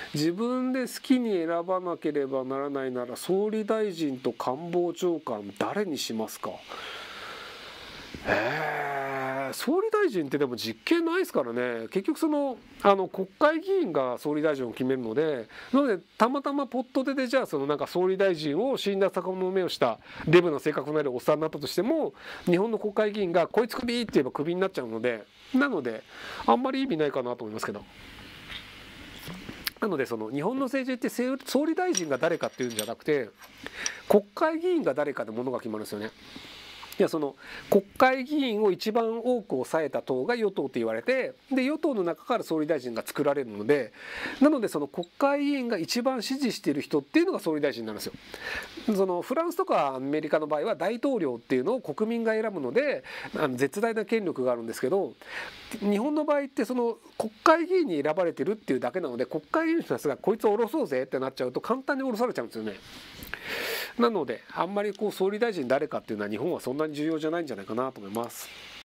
自分で好きに選ばなければならないなら総理大臣と官房長官誰にしますか。総理大臣ってでも実権ないですからね。結局国会議員が総理大臣を決めるので、なのでたまたまポットでじゃあなんか総理大臣を死んだ魚の目をしたデブな性格のあるおっさんになったとしても、日本の国会議員がこいつクビって言えばクビになっちゃうので、なのであんまり意味ないかなと思いますけど。なので日本の政治って総理大臣が誰かっていうんじゃなくて、国会議員が誰かでものが決まるんですよね。いや国会議員を一番多く抑えた党が与党と言われて、で与党の中から総理大臣が作られるので、なので国会議員が一番支持している人っていうのが総理大臣なんですよ。フランスとかアメリカの場合は大統領っていうのを国民が選ぶので絶大な権力があるんですけど、日本の場合って国会議員に選ばれてるっていうだけなので、国会議員の人たちがこいつを下ろそうぜってなっちゃうと簡単に下ろされちゃうんですよね。なのであんまり総理大臣誰かっていうのは日本はそんなに重要じゃないんじゃないかなと思います。